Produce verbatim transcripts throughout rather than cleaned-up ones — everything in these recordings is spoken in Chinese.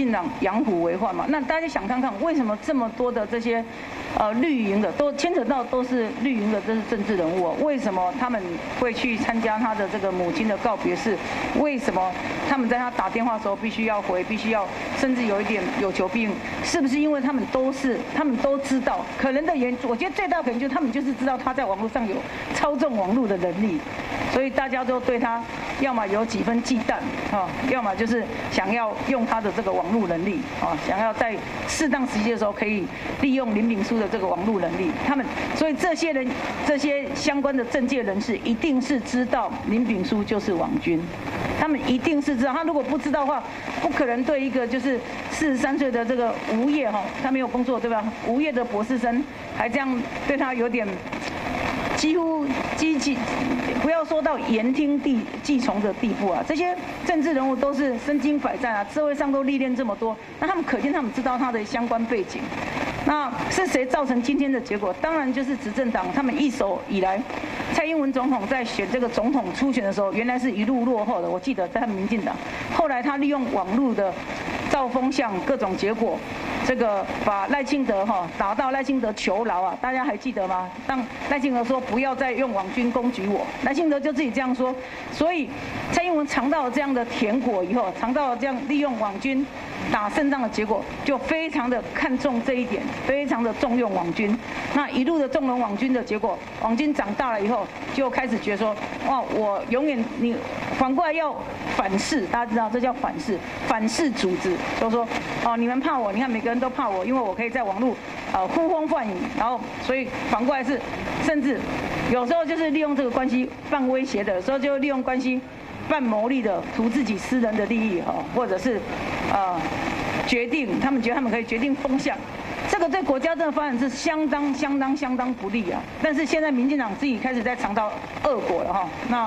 进党养虎为患嘛。那大家想看看，为什么这么多的这些呃绿营的都牵扯到都是绿营的这是政治人物、啊，为什么他们会去参加他的这个母亲的告别式？为什么他们在他打电话的时候必须要回，必须要甚至有一点有求必应？是不是因为他们都是他们都知道？可能的原因，我觉得最大可能就是他们就是知道他在网络上有操纵网络的能力，所以大家都对他要么有几分忌惮啊，要么就是想要用他的这个网络能力啊，想要在适当时机的时候可以利用林炳书的这个网络能力。他们所以这些人这些相关的政界人士一定是知道林炳书就是网军，他们一定是知道。他如果不知道的话，不可能对一个就是四十三岁的这个无业哈，他没有工作对吧？无业的博士生还这样对他有点。几乎积极，不要说到言听地计从的地步啊！这些政治人物都是身经百战啊，社会上都历练这么多，那他们可见他们知道他的相关背景。那是谁造成今天的结果？当然就是执政党，他们一手以来，蔡英文总统在选这个总统初选的时候，原来是一路落后的。我记得在他们民进党，后来他利用网络的造风向，各种结果。这个把赖清德哈打到赖清德求饶啊，大家还记得吗？当赖清德说不要再用网军攻击我，赖清德就自己这样说。所以蔡英文尝到了这样的甜果以后，尝到了这样利用网军打胜仗的结果，就非常的看重这一点，非常的重用网军。那一路的纵容网军的结果，网军长大了以后，就开始觉得说，哇，我永远你反过来要反噬，大家知道这叫反噬，反噬组织，就是说，哦，你们怕我，你看每个人都怕我，因为我可以在网络呃呼风唤雨，然后所以反过来是，甚至有时候就是利用这个关系犯威胁的，有时候就利用关系办牟利的，图自己私人的利益哈，或者是呃决定，他们觉得他们可以决定风向。这个对国家的发展是相当相当相当不利啊！但是现在民进党自己开始在尝到恶果了哈，那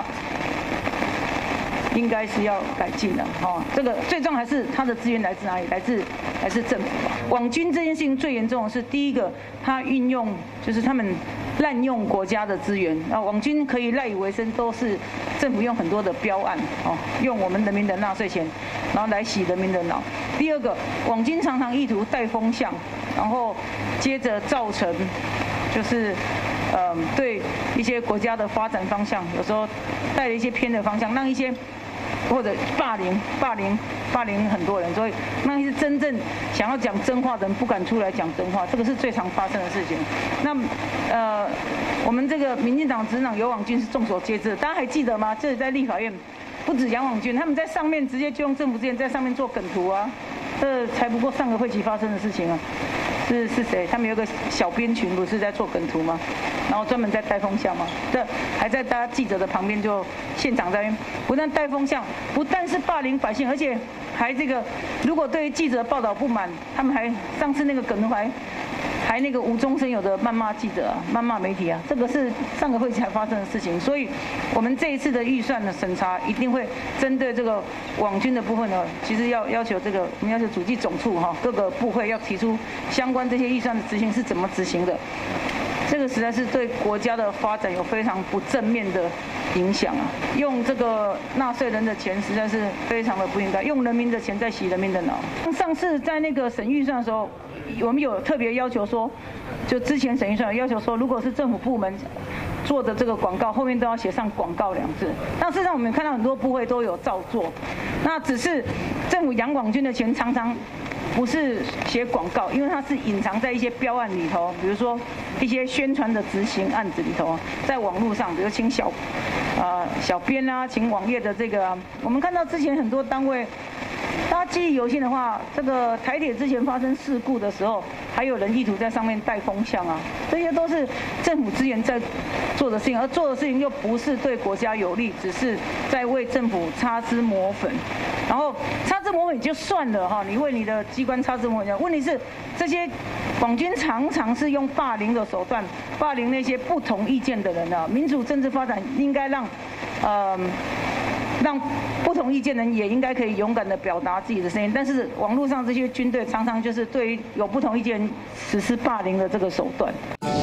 应该是要改进了哈。这个最重要还是它的资源来自哪里？来自来自政府吧。网军这件事情最严重的是第一个，他运用就是他们滥用国家的资源，啊，网军可以赖以为生，都是政府用很多的标案哦，用我们人民的纳税钱，然后来洗人民的脑。第二个，网军常常意图带风向。然后接着造成，就是，呃，对一些国家的发展方向，有时候带了一些偏的方向，让一些或者霸凌、霸凌、霸凌很多人，所以让一些真正想要讲真话的人不敢出来讲真话，这个是最常发生的事情。那呃，我们这个民进党执政党有网军是众所皆知的，大家还记得吗？这里在立法院不止养网军，他们在上面直接就用政府资源在上面做梗图啊，这才不过上个会期发生的事情啊。是是谁？他们有个小编群，不是在做梗图吗？然后专门在带风向吗？这还在大家记者的旁边就现场在那边，不但带风向，不但是霸凌百姓，而且还这个，如果对于记者报道不满，他们还上次那个梗图还还那个无中生有的谩骂记者、啊、谩骂媒体啊，这个是上个会期才发生的事情。所以，我们这一次的预算的审查一定会针对这个网军的部分呢，其实要要求这个我们要求主计总处哈、啊、各个部会要提出相关这些预算的执行是怎么执行的。这个实在是对国家的发展有非常不正面的影响啊！用这个纳税人的钱实在是非常的不应该，用人民的钱在洗人民的脑。上次在那个审预算的时候，我们有特别要求说，就之前审预算要求说，如果是政府部门做的这个广告，后面都要写上广告两字。但事实上我们看到很多部会都有照做，那只是政府养网军的钱常常不是写广告，因为它是隐藏在一些标案里头，比如说一些宣传的执行案子里头，在网络上，比如请小，呃小编啊，请网页的这个、啊，我们看到之前很多单位，大家记忆犹新的话，这个台铁之前发生事故的时候，还有人意图在上面带风向啊，这些都是政府资源在做的事情，而做的事情又不是对国家有利，只是在为政府擦脂抹粉。然后擦脂抹粉就算了哈，你为你的机关擦脂抹粉，问题是这些网军常常是用霸凌的手段，霸凌那些不同意见的人啊。民主政治发展应该让，呃，让不同意见的人也应该可以勇敢地表达自己的声音，但是网络上这些军队常常就是对于有不同意见实施霸凌的这个手段。